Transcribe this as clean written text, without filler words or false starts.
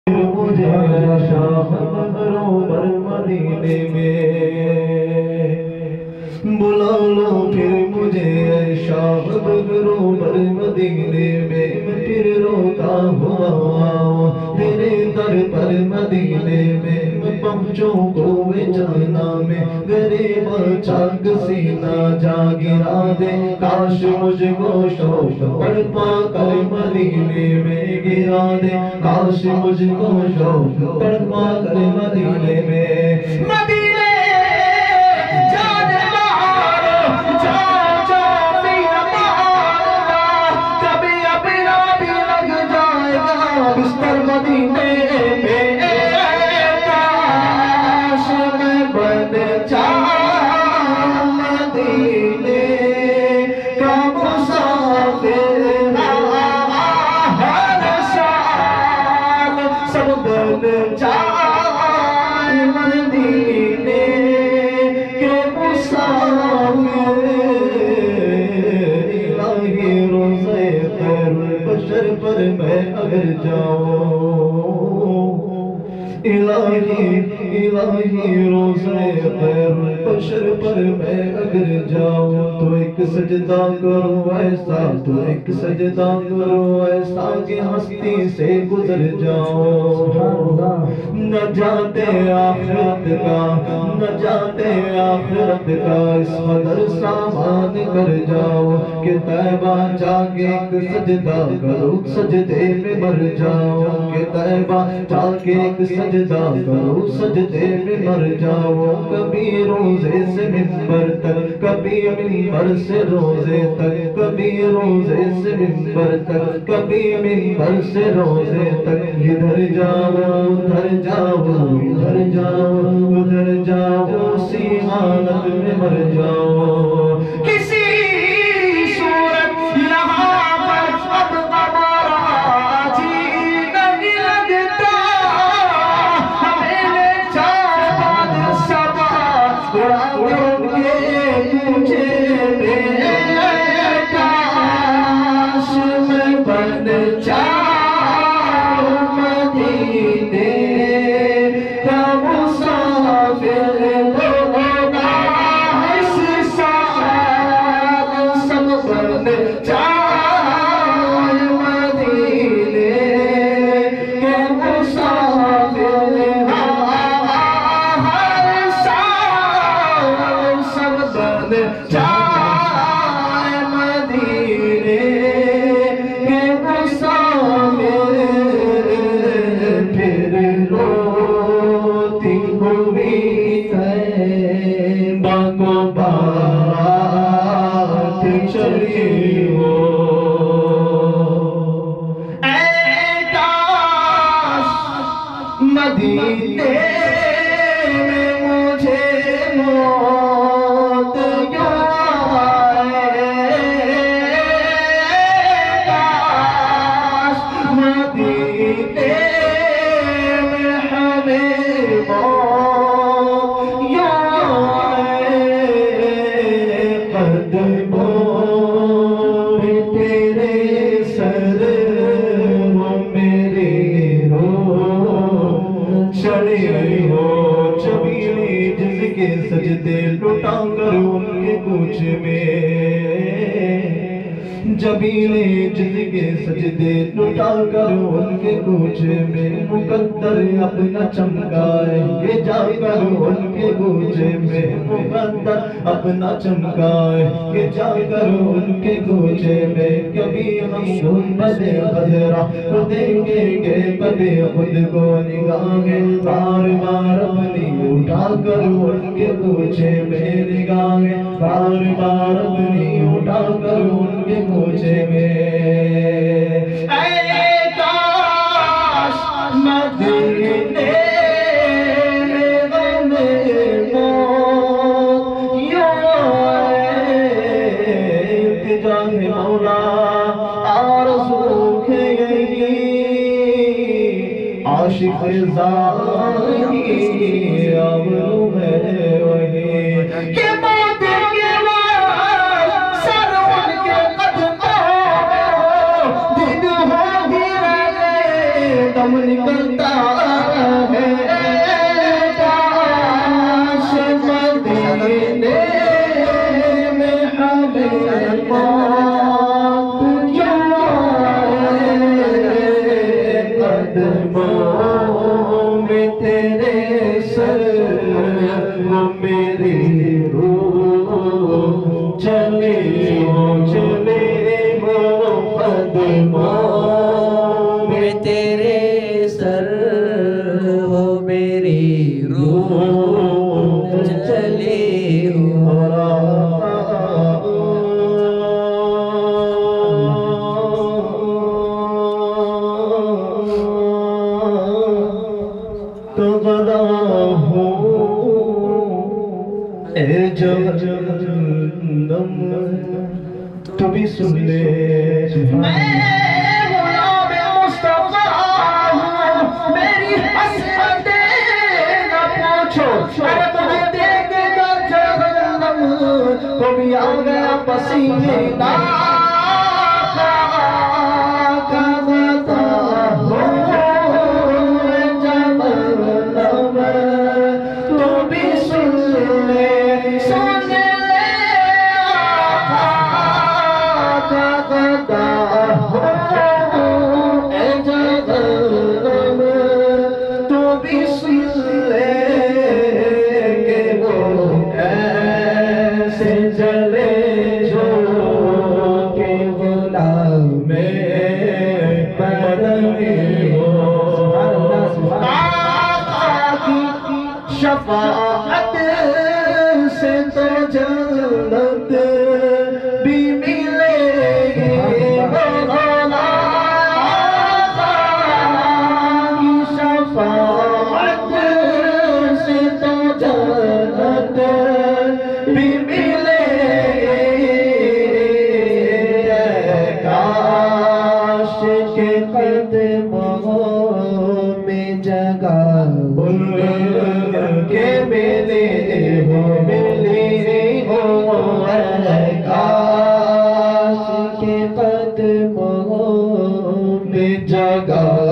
مجھے شاہ بر مدینے میں بلا لو پھر مجھے شاہ بر مدینے میں پھر روتا ہوا تیرے در پر مدینے میں پہنچوں کوئے جانا میں غریب چاک سینہ جا گرا دے کاش مجھ کو شوق پڑ پا کر مدینے میں گرا دے کاش مجھ کو شوق پڑ پا کر مدینے میں مدینے جانے بہار جا جا میرا بہار کبھی اپنا بھی لگ جائے گا بستر مدینے میں پر میں اگر جاؤں الہی روزے خیر بشر پر میں اگر جاؤں تو ایک سجدہ کرو ایسا تو ایک سجدہ کرو ایسا کہ ہستی سے گزر جاؤں نجات آخرت کا اس قدر سامان کر جاؤ کہ طیبہ جا کے ایک سجدہ کرو سجدے میں مر جاؤ کہ طیبہ جا کے ایک سجدہ کرو سجدے میں مر جاؤ کبھی روزے سے منبر تک کبھی منبر سے روزے تک کبھی روزے سے منبر تک کبھی منبر سے روزے تک ادھر جاؤ ادھر جاؤ ادھر جاؤ ادھر جاؤ اسی حالت میں مر جاؤ کسی صورت یہاں پر اب ہمارا جی نہیں لگتا ہمیں لے چار بعد سبا راؤں کے تجھے میں کاش میں بن جاؤں مدینے کا مسافر ہوگا اس سال سب بن جاؤں مدینے کے مسافر ہوگا ہر سال سب بن جاؤں مدینے کے مسافر پھر روتی ہوئی طیبہ کو بات چلی ہو اے کاش مدینے میں مجھے موت یوں آئے کاش مدینے میں ہمیں موت یوں آئے قدموں میں تیرے سر وہ میرے رو چڑھی ہو چبیلی جس کے سجدے لٹا کر ان کے کچھ میں جبیلے جس کے سجدے لٹا کر ان کے کچھ میں مقدر اپنا چمکائے یہ جا کر ان کے کچھ میں مقدر اپنا چمکائے یہ جا کر ان کے کچھ میں کبھی ہم گنبد خضرا کو دیکھیں گے کبھی خود کو نگاہیں بار بار اپنی اٹھا کر ان کے کچھ میں نگاہیں بار بار اپنی اٹھا کر ان کے کچھ میں اے کاش مدینے میں موت یوں آئے التجا ہے مولا آرزو ہے یہی عاشق زاہی آبرو ہے وہی کہ موت کے بعد سر ان کے قدموں دن ہو گرے دم نکلتا کرتا ہے کاش مدینے میں ہمیں موت جائے قدموں میں تیرے سر میری روح چلے چلے قدموں میں تیرے سر ہو میری روح چلی ہو تو غدا ہوں اے جہنم تو بھی سن لے میں غلام مصطفیٰ ہوں میری حسرتیں نہ پوچھو اے مجھے دیکھ کر جہنم کو بھی آ گیا پسینے شفاعت سے تو جنت بھی ملے گی مولا کی شفاعت سے تو جنت بھی ملے گی کاش کے قدموں میں جگہ کہ ملے ہو کاش کے قدموں میں جگہ